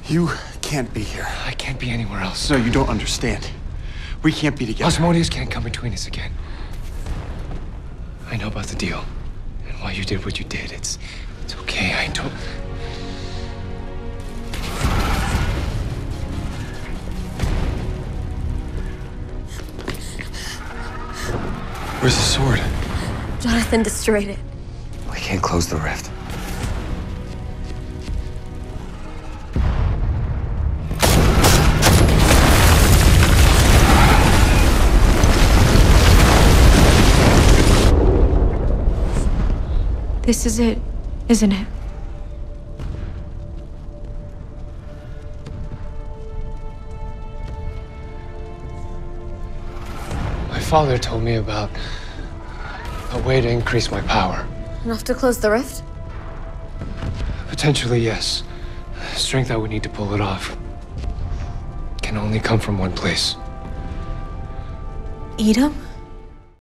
You can't be here. I can't be anywhere else. No, you don't understand. We can't be together. Asmodeus can't come between us again. I know about the deal. And why you did what you did. It's okay. I don't... Where's the sword? Jonathan destroyed it. We can't close the rift. This is it, isn't it? My father told me about a way to increase my power. Enough to close the rift? Potentially, yes. Strength I would need to pull it off can only come from one place. Edom?